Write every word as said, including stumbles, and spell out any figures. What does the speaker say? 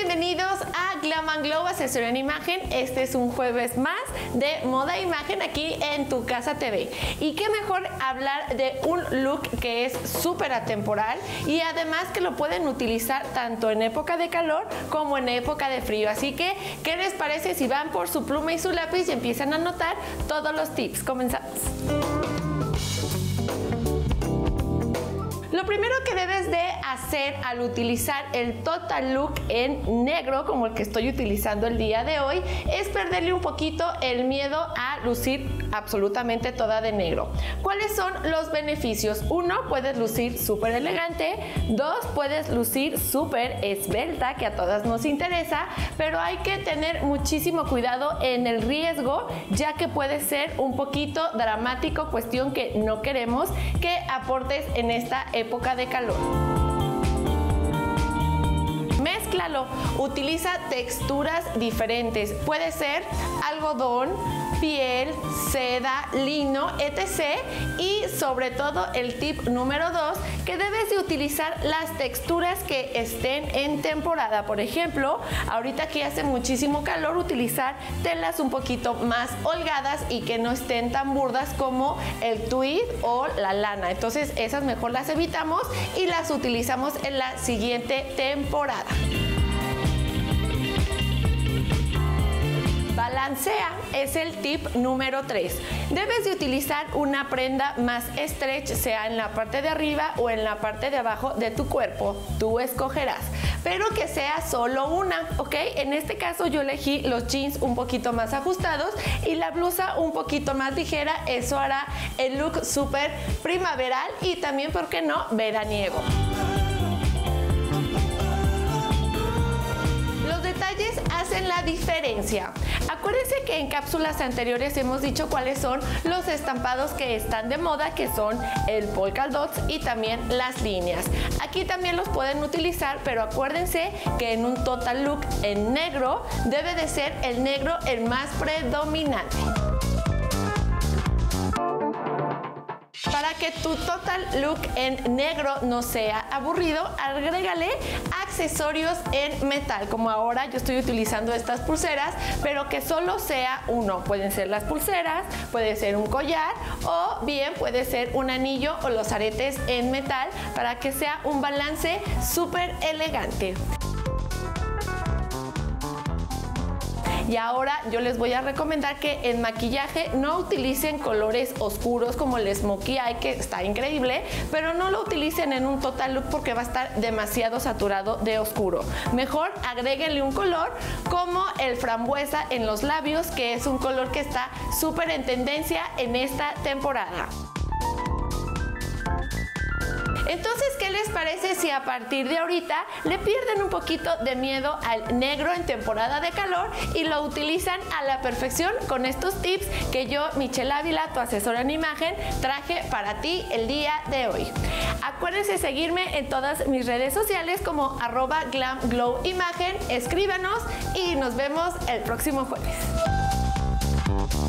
bienvenidos a Glam and Glow, asesoría en imagen. Este es un jueves más de moda e imagen aquí en Tu Casa T V. Y qué mejor hablar de un look que es súper atemporal y además que lo pueden utilizar tanto en época de calor como en época de frío. Así que, ¿qué les parece si van por su pluma y su lápiz y empiezan a anotar todos los tips? Comenzamos. Lo primero que debes de hacer al utilizar el total look en negro, como el que estoy utilizando el día de hoy, es perderle un poquito el miedo a lucir absolutamente toda de negro. ¿Cuáles son los beneficios? Uno, puedes lucir súper elegante. Dos, puedes lucir súper esbelta, que a todas nos interesa, pero hay que tener muchísimo cuidado en el riesgo, ya que puede ser un poquito dramático, cuestión que no queremos que aportes en esta época época de calor. Mézclalo, utiliza texturas diferentes, puede ser algodón, piel, seda, lino, etcétera. Y sobre todo el tip número dos, que debes de utilizar las texturas que estén en temporada. Por ejemplo, ahorita que hace muchísimo calor, utilizar telas un poquito más holgadas y que no estén tan burdas como el tweed o la lana. Entonces esas mejor las evitamos y las utilizamos en la siguiente temporada. Balancea es el tip número tres. Debes de utilizar una prenda más stretch, sea en la parte de arriba o en la parte de abajo de tu cuerpo. Tú escogerás, pero que sea solo una, ¿ok? En este caso yo elegí los jeans un poquito más ajustados y la blusa un poquito más ligera. Eso hará el look súper primaveral y también, ¿por qué no?, veraniego. Los detalles hacen la diferencia. Acuérdense que en cápsulas anteriores hemos dicho cuáles son los estampados que están de moda, que son el polka dots y también las líneas. Aquí también los pueden utilizar, pero acuérdense que en un total look en negro debe de ser el negro el más predominante. Para que tu total look en negro no sea aburrido, agrégale accesorios en metal, como ahora yo estoy utilizando estas pulseras, pero que solo sea uno. Pueden ser las pulseras, puede ser un collar o bien puede ser un anillo o los aretes en metal, para que sea un balance súper elegante. Y ahora yo les voy a recomendar que en maquillaje no utilicen colores oscuros como el smokey eye, que está increíble, pero no lo utilicen en un total look porque va a estar demasiado saturado de oscuro. Mejor agréguenle un color como el frambuesa en los labios, que es un color que está súper en tendencia en esta temporada. Entonces, ¿qué les parece si a partir de ahorita le pierden un poquito de miedo al negro en temporada de calor y lo utilizan a la perfección con estos tips que yo, Michelle Ávila, tu asesora en imagen, traje para ti el día de hoy? Acuérdense seguirme en todas mis redes sociales como arroba glam glow imagen, escríbanos y nos vemos el próximo jueves.